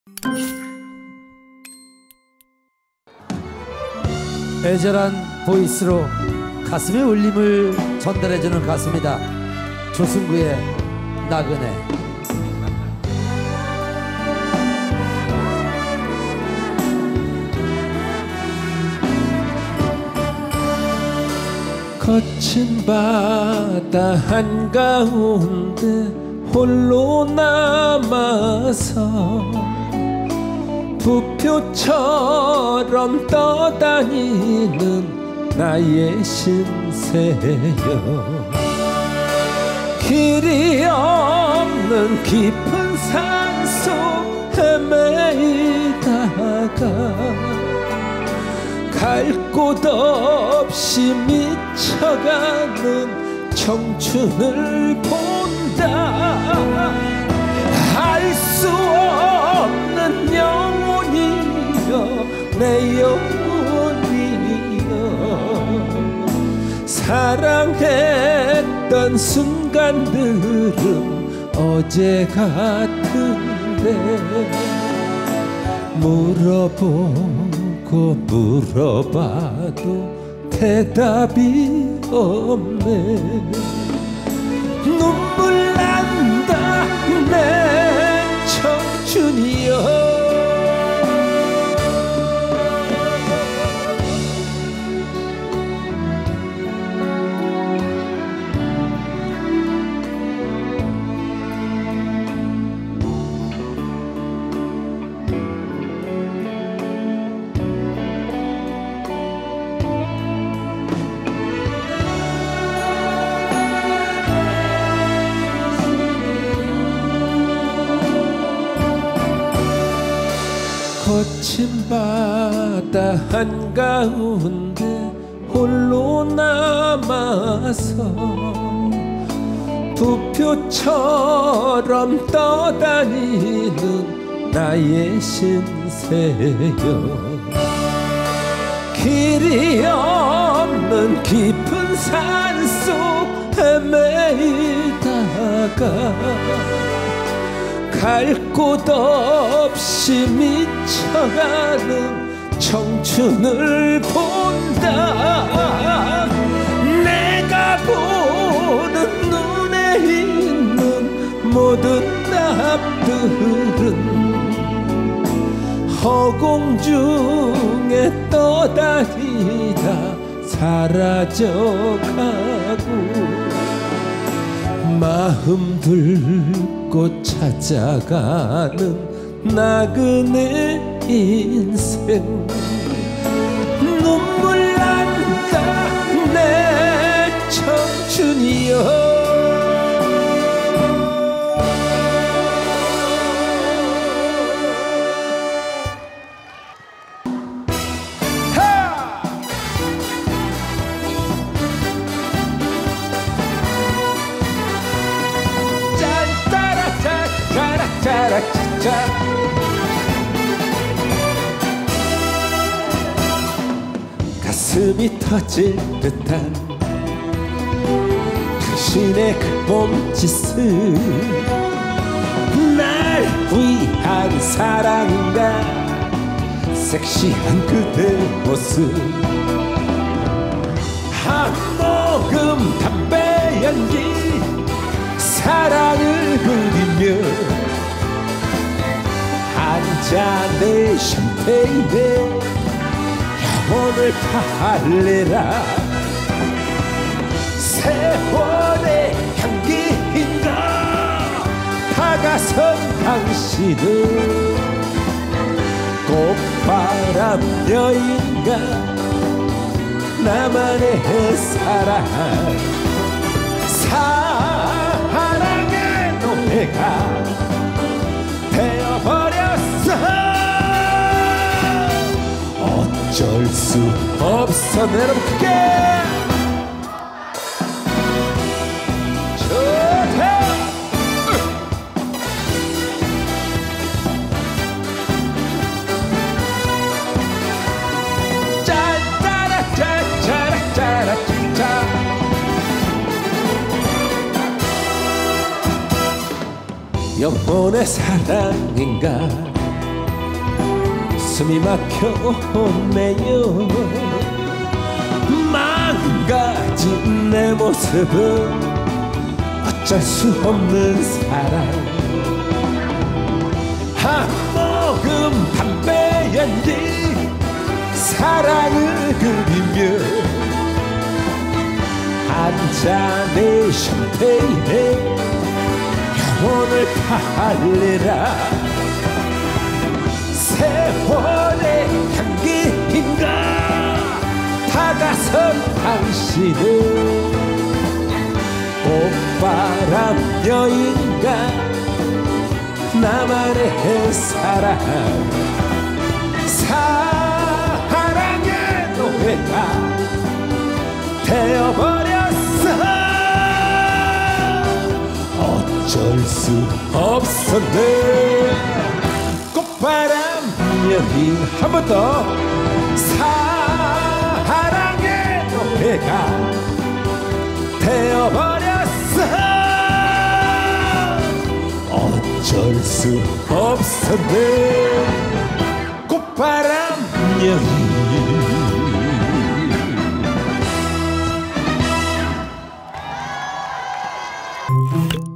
애절한 보이스로 가슴의 울림을 전달해주는 가수입니다. 조승구의 나그네. 거친 바다 한가운데 홀로 남아서 부표처럼 떠다니는 나의 신세여, 길이 없는 깊은 산속 헤매이다가 갈 곳 없이 미쳐가는 청춘을 본다. 알 수 없는 영혼이여, 내 영혼이여, 사랑했던 순간들은 어제 같은데 물어보고 물어봐도 대답이 없네. 눈물 난다 내 청춘이여. 거친 바다 한가운데 홀로 남아서 부표처럼 떠다니는 나의 신세여, 길이 없는 깊은 산속 헤매이다가 갈 곳 없이 미쳐가는 청춘을 본다. 내가 보는 눈에 있는 모든 답들은 허공 중에 떠다니다 사라져가고, 마음 들고 찾아가는 나그네 인생. 눈물 난다 내 청춘이여. 가슴이 터질 듯한 당신의 그 몸짓을, 날 위한 사랑인가 섹시한 그대 모습, 한 모금 담배 연기 사랑을 그리며 한 잔의 샴페인에 영혼을 달래라. 세월의 향기인가 다가선 당신은 꽃바람 여인가 나만의 사랑. 사랑의 노래가 되어버렸어. 어쩔 수 없어. 내 여러분 크게 좋다. 짜라짜라짜라짜라짜. 영혼의 사랑인가 숨이 막혀오네요. 망가진 내 모습은 어쩔 수 없는 사랑. 한 모금 담배 연기 사랑을 그리며 한 잔의 샴페인에 영혼을 팔리라. 세월의 향기인가 다가선 당신은 꽃바람 여인가 나만의 사랑. 사랑의 노래가 되어버렸어. 어쩔 수 없었네. 꽃바람 여인 한 번 더. 사랑의 노래가 되어버렸어. 어쩔 수 없었네. 꽃바람 여인.